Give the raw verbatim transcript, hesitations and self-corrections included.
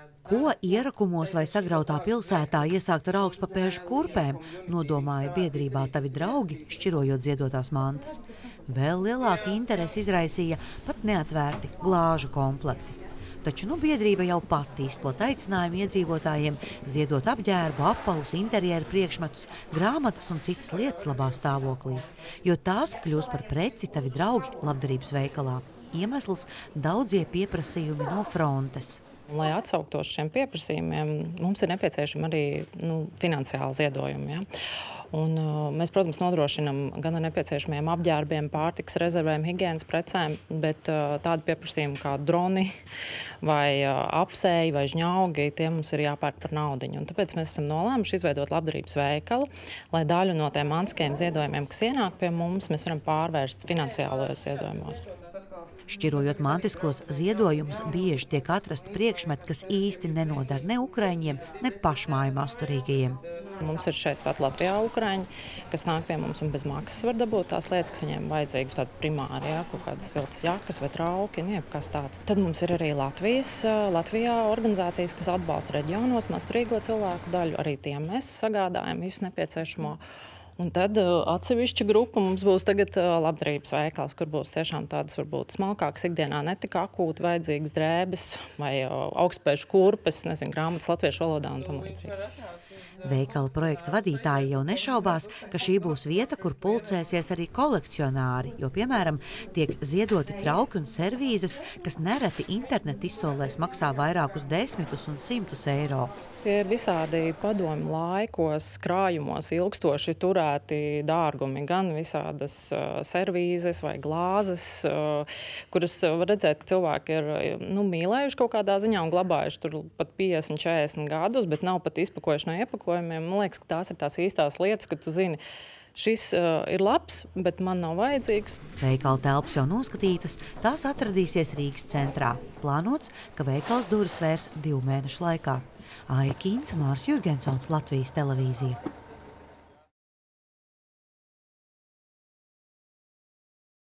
Ko ierakumos vai sagrautā pilsētā iesākt ar augstpapēžu kurpēm, nodomāja biedrībā Tavi draugi, šķirojot ziedotās mantas. Vēl lielāka interesi izraisīja pat neatvērti glāžu komplekti. Taču nu biedrība jau pati izplata aicinājumu iedzīvotājiem ziedot apģērbu, apavus, interjeru priekšmetus, grāmatas un citas lietas labā stāvoklī, jo tās kļūs par preci Tavi draugi labdarības veikalā. Iemesls – daudzie pieprasījumi no frontes. Lai atsauktos šiem pieprasījumiem, mums ir nepieciešami arī nu, finansiāli ziedojumi. Ja? Un, uh, mēs, protams, nodrošinam gan ar nepieciešamiem apģērbiem, pārtikas rezervēm, higienas precēm, bet uh, tādi pieprasījumi kā droni vai uh, apsēji vai žņaugi, tie mums ir jāpērk par naudiņu. Un tāpēc mēs esam nolēmuši izveidot labdarības veikalu, lai daļu no tiem mantiskajiem ziedojumiem, kas ienāk pie mums, mēs varam pārvērst finansiālajos ziedojumos. Šķirojot mantiskos ziedojumus, bieži tiek atrasti priekšmeti, kas īsti nenodara ne ukraiņiem, ne pašmāju masturīgajiem. Mums ir šeit pat Latvijā ukraiņi, kas nāk pie mums un bez maksas var dabūt tās lietas, kas viņiem vajadzīgas, tādi primāri, ja, kaut kādas siltas jakas vai trauki, jebkas tāds. Tad mums ir arī Latvijas, Latvijā organizācijas, kas atbalsta reģionos masturīgo cilvēku daļu, arī tiem mēs sagādājam visu nepieciešamo. Un tad atsevišķa grupa mums būs tagad labdarības veikals, kur būs tiešām tādas varbūt smalkākas ikdienā netik akūti vajadzīgas drēbes vai augstspēšu kurpes, nezinu, grāmatas latviešu valodā un tam līdzīgi. Veikala projekta vadītāji jau nešaubās, ka šī būs vieta, kur pulcēsies arī kolekcionāri, jo, piemēram, tiek ziedoti trauki un servīzes, kas nereti internetu izsolēs maksā vairākus desmitus un simtus eiro. Tie ir visādi padomju laikos, krājumos ilgstoši turēti dārgumi, gan visādas uh, servīzes vai glāzes, uh, kuras var redzēt, ka cilvēki ir nu, mīlējuši kaut kādā ziņā un glabājuši tur pat piecdesmit, četrdesmit gadus, bet nav pat izpakojuši no iepakojumiem. Man liekas, ka tās ir tās īstās lietas, ka tu zini, šis uh, ir labs, bet man nav vajadzīgs. Veikala telpas jau noskatītas, tās atradīsies Rīgas centrā. Plānots, ka veikals durvis vērs divu mēnešu laikā. Aija Kīnce, Māris Jurgensons, Latvijas televīzija.